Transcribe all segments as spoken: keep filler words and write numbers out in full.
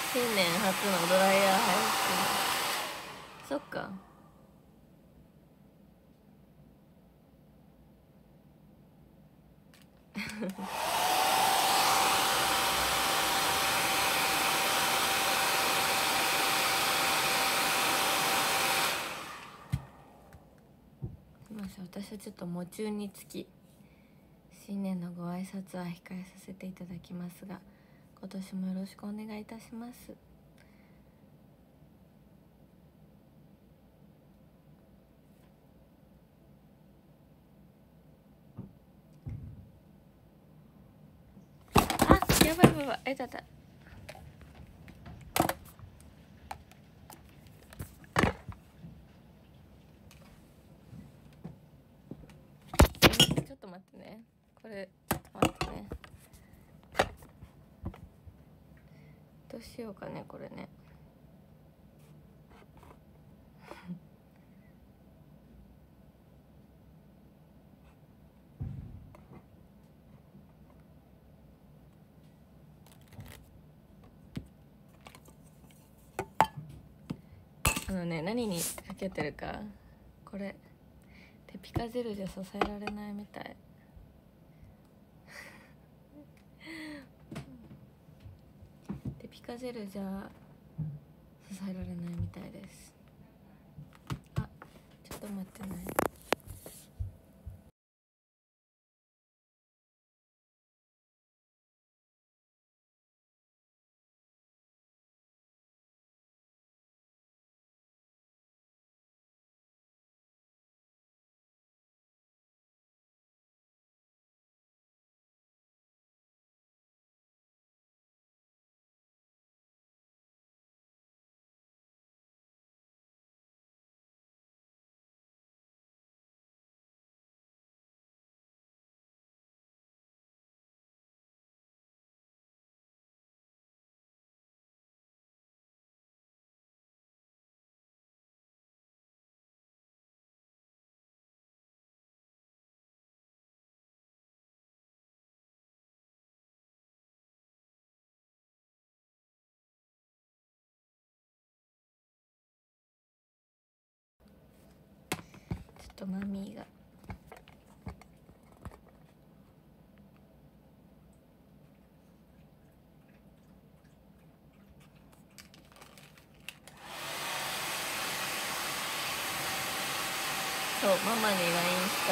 新年初のドライヤー配信。そっか。すみません、私はちょっと夢中につき新年のご挨拶は控えさせていただきますが、今年もよろしくお願いいたします。あ、やばいやばいやばい、あいたた。ちょっと待ってね、これちょっと待ってね。どうしようかね、これね。あのね、何にかけてるか、これテピカジェルじゃ支えられないみたい。テピカジェルじゃ支えられないみたいです。あ、ちょっと待ってね。ちょっとマミーがそう、ママに ライン した。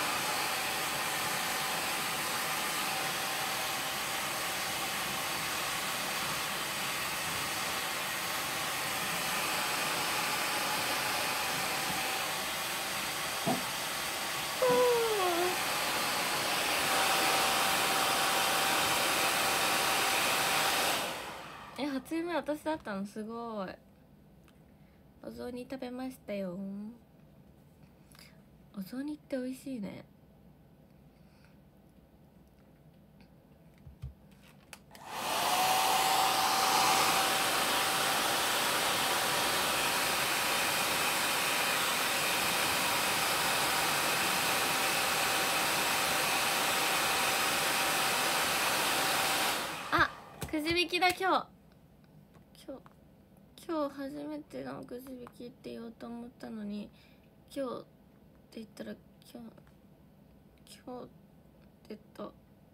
え、初夢私だったの、すごい。お雑煮食べましたよ。お雑煮って美味しいね。あ、くじ引きだ。今日今日今日初めてのくじ引きって言おうと思ったのに、今日って言ったら今日今日って言った。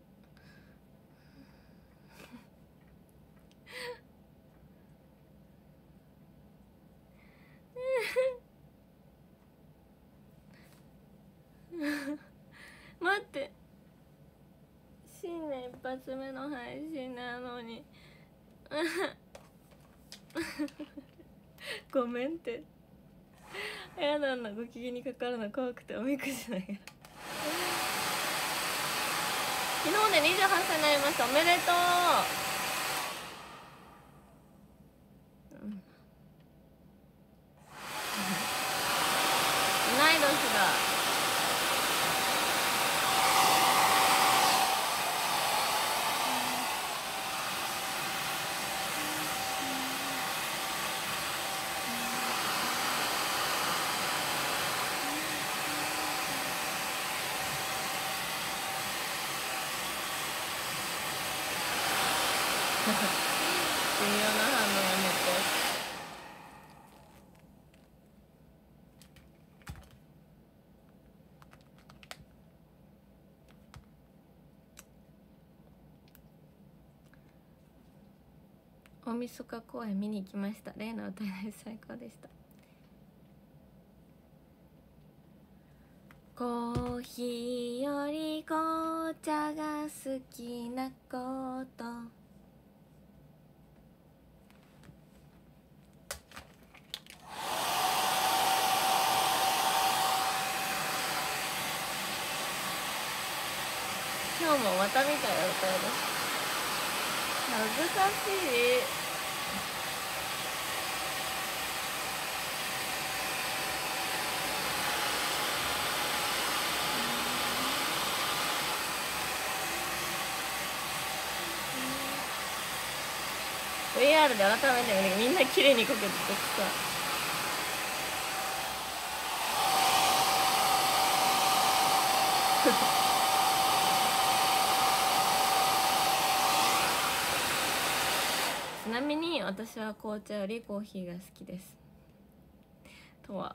待って、新年一発目の配信なのにごめんって。やだな、ご機嫌にかかるの怖くておみくじながら昨日でにじゅうはっさいになりました。おめでとう。うん、同い年だ。 微妙な反応やめて。大晦日公演見に行きました。例の歌い出し最高でした。コーヒーより紅茶が好きなこと。今日もまた見たよ歌い出し。恥ずかしい。ブイアール で改めてみんな綺麗にこけててさ。ちなみに私は紅茶よりコーヒーが好きです。とは。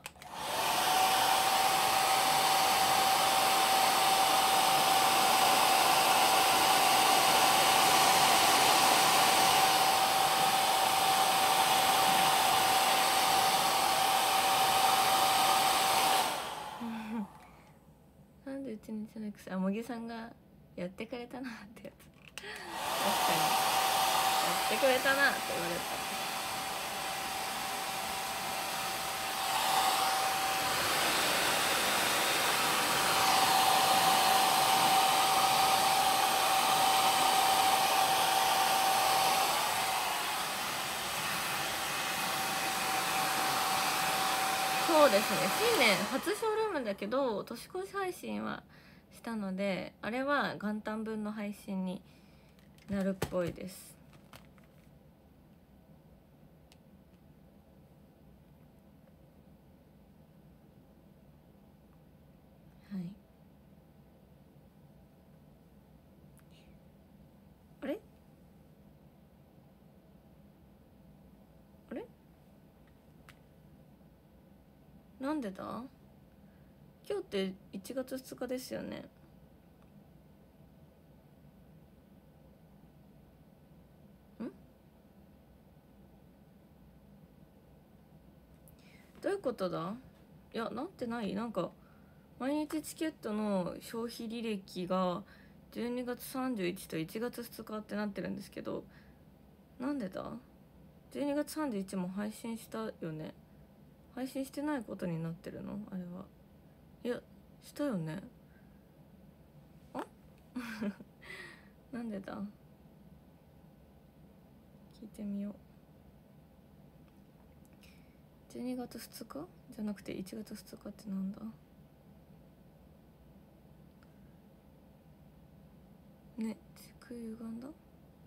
なんでうちにじゃなくて、あ、茂木さんがやってくれたなってやつ。確かにやってくれたなって言われた。そうですね、新年初ショールームだけど年越し配信はしたので、あれは元旦分の配信になるっぽいです。はい。あれあれなんでだ。今日っていちがつふつかですよね。んどういうことだ。いや、なってない。なんか毎日チケットの消費履歴がじゅうにがつさんじゅういちといちがつふつかってなってるんですけど、なんでだ。じゅうにがつさんじゅういちも配信したよね。配信してないことになってるのあれは。いや、したよね。あなんでだ。聞いてみよう。じゅうにがつふつかじゃなくていちがつふつかってなんだ。ね、時空歪んだ。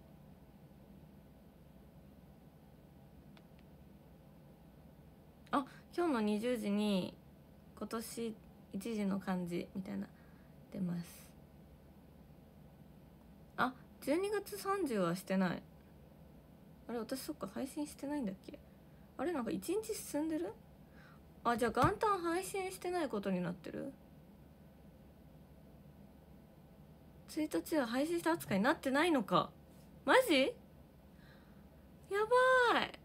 あ、今日のにじゅうじに今年一時の漢字みたいな出ます。あ、じゅうにがつさんじゅうはしてない。あれ、私そっか配信してないんだっけ。あれ、なんかいちにち進んでる。あ、じゃあ元旦配信してないことになってる。ついたちは配信した扱いになってないのか。マジやばい。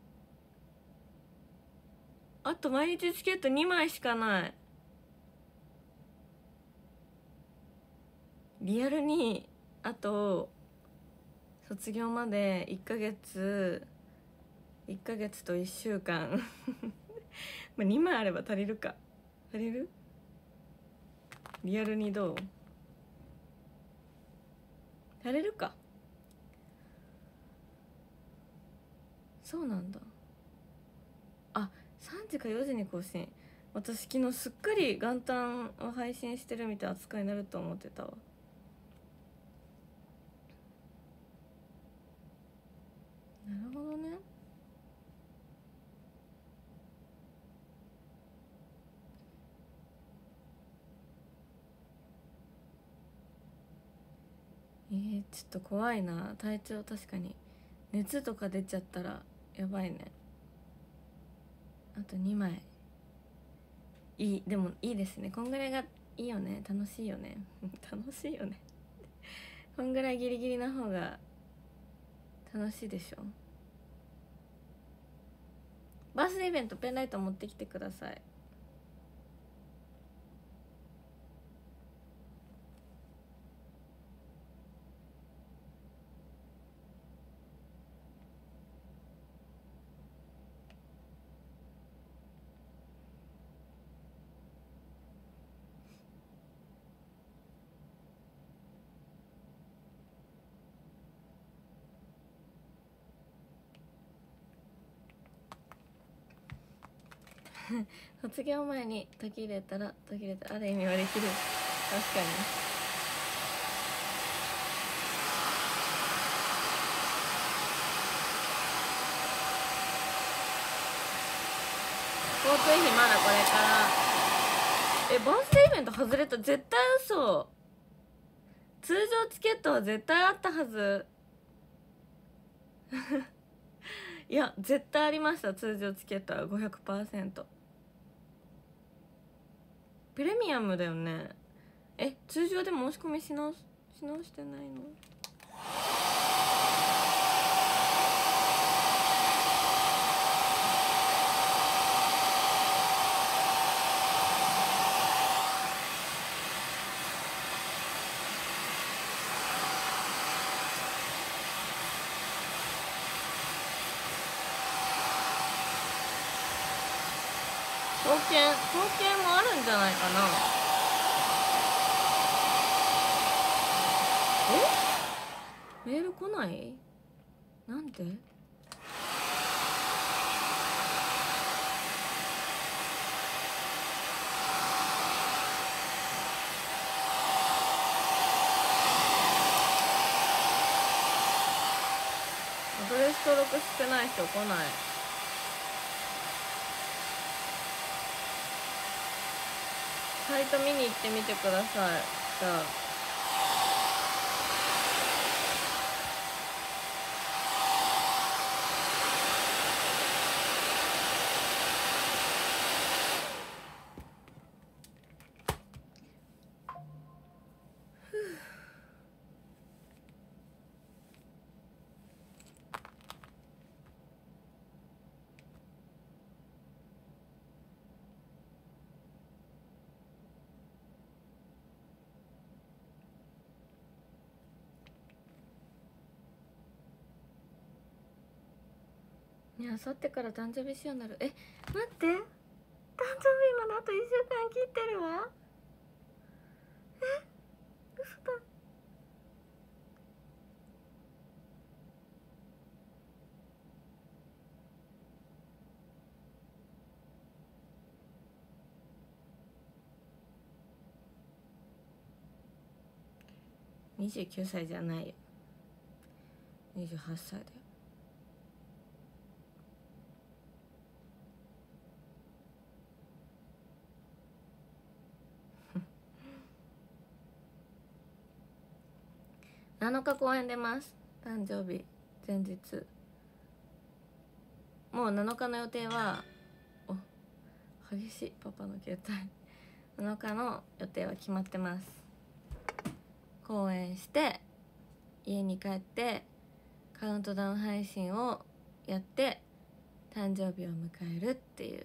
あと毎日チケットにまいしかない。リアルにあと卒業までいっかげついっかげつといっしゅうかんまあにまいあれば足りるか。足りる。リアルにどう。足りるか。そうなんだ。あ、さんじかよじに更新。私昨日すっかり元旦を配信してるみたいな扱いになると思ってたわ。なるほどね。えー、ちょっと怖いな。体調確かに熱とか出ちゃったらやばいね。あとにまい。いい、でもいいですね、こんぐらいがいいよね。楽しいよね楽しいよねこんぐらいギリギリな方が楽しいでしょ。バースデーイベントペンライト持ってきてください。卒業前に途切れたら途切れたある意味はできる。確かに。交通費まだこれから。え、バースデーイベント外れた。絶対嘘。通常チケットは絶対あったはずいや絶対ありました。通常チケットは ごひゃくパーセント。 プレミアムだよね。え、通常でも申し込みし直しし直してないの？貢献貢献もあるんじゃないかな。え、メール来ない？なんで？アドレス登録してない人来ない。サイト見に行ってみてください。じゃあね、あさってから誕生日仕様になる。え、待って、誕生日まであといっしゅうかん切ってるわ。え、嘘だ。にじゅうきゅうさいじゃないよ、にじゅうはっさいだよ。なのか公演出ます。誕生日前日。もうなのかの予定は、お、激しいパパの携帯。なのかの予定は決まってます。公演して家に帰ってカウントダウン配信をやって誕生日を迎えるっていう。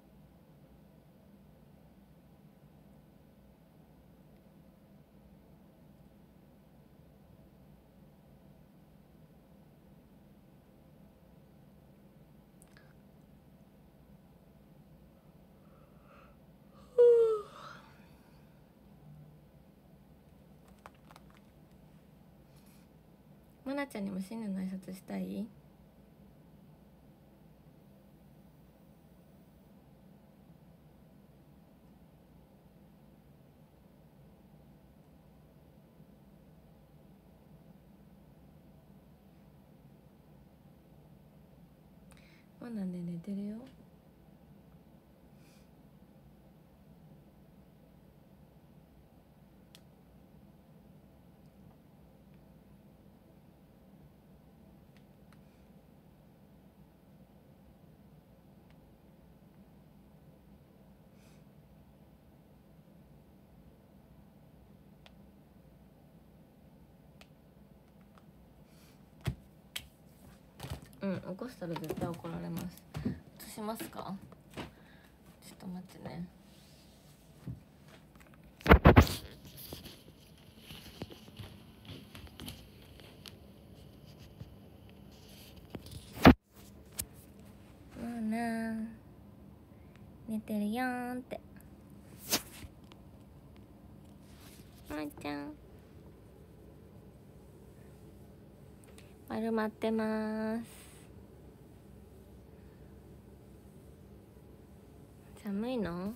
まなちゃんにも新年の挨拶したい？まなね、寝てるよ。 うん起こしたら絶対怒られます。映しますか？ちょっと待ってね。もうな寝てるよーんって。まーちゃん丸まってまーす。寒いの？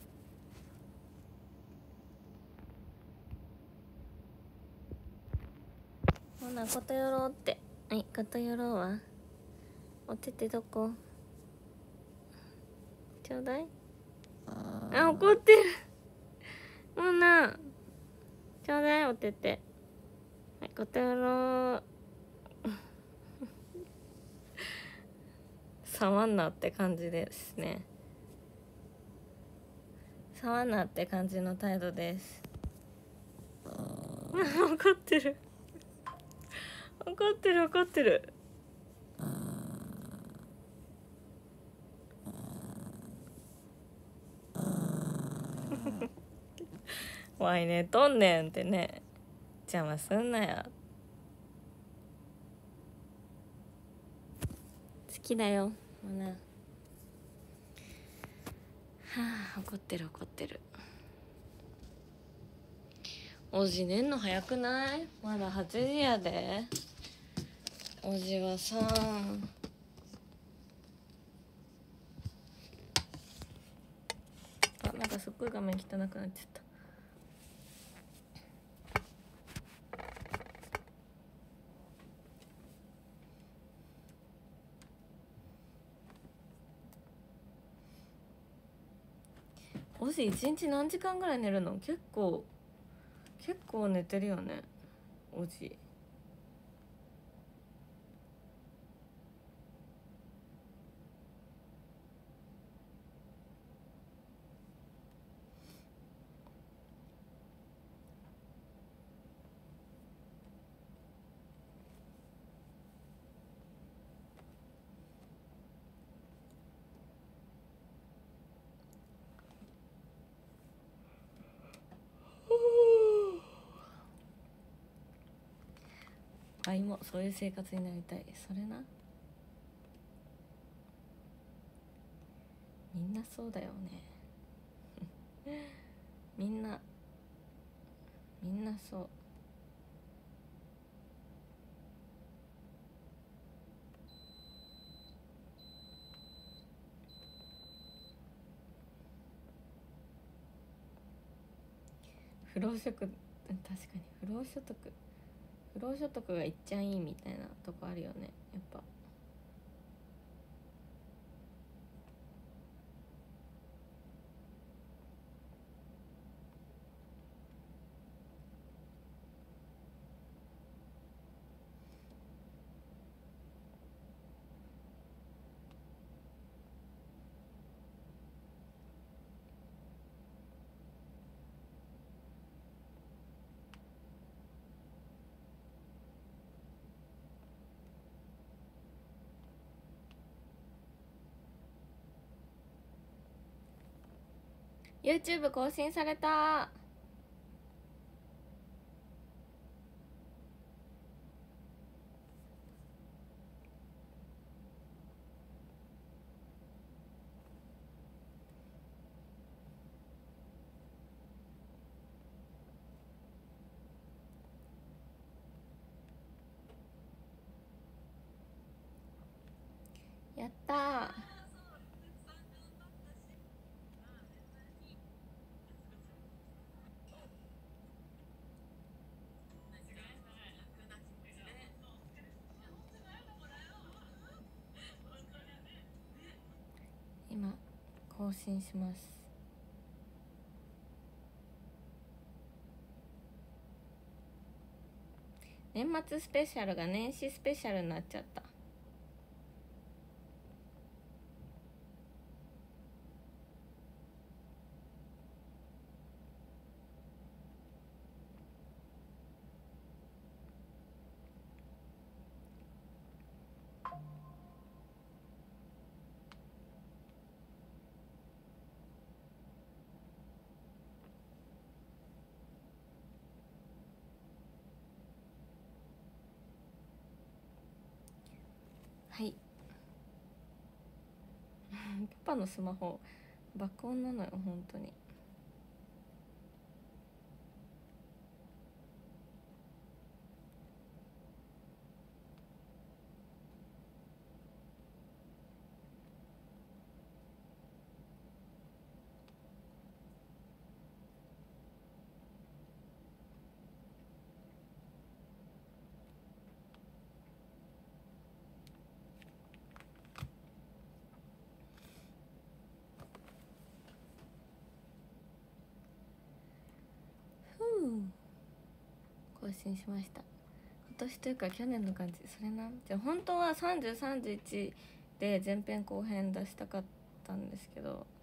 ほなことよろうって。はい、ことよろうはおててどこ？ちょうだい。あ、怒ってる。ほなちょうだいおてて。はい、ことよろう。触んなって感じですね。触んなって感じの態度です。怒ってる怒ってる怒ってる。わいねとんねんってね、邪魔すんなよ。好きだよもうな。はあ怒ってる怒ってる。おじ寝んの早くない？まだはちじやで。おじはさあ、なんかすっごい画面汚くなっちゃった。おじ一日何時間ぐらい寝るの？結構結構寝てるよねおじ。あいもそういう生活になりたい。それな、みんなそうだよねみんなみんなそう。不労所得、確かに不労所得不労所得がいっちゃいいみたいなとこあるよねやっぱ。YouTube 更新された。やったー。今更新します。年末スペシャルが年始スペシャルになっちゃった。 はいパパのスマホ爆音なのよ本当に。更新しました。今年というか去年の感じ。それなじゃあ本当はさんじゅう、さんじゅういちで前編後編出したかったんですけど、